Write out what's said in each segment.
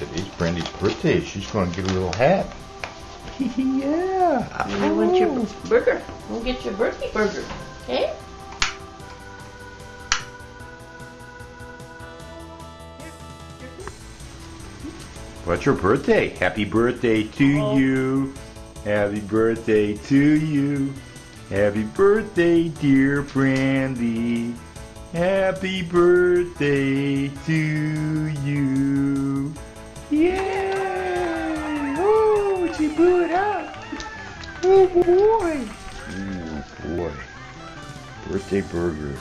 Today's Brandy's birthday. She's going to get a little hat. Yeah. You want your burger? We'll get your birthday burger. Okay? What's your birthday? Happy birthday to you. Happy birthday to you. Happy birthday, dear Brandy. Happy birthday to you. Yeah! Oh, she blew it out. Oh, boy. Oh, boy. Birthday burger.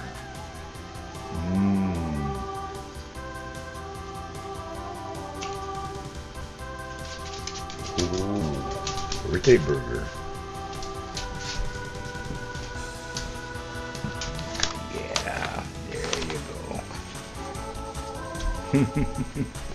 Ooh, birthday burger. Yeah, there you go.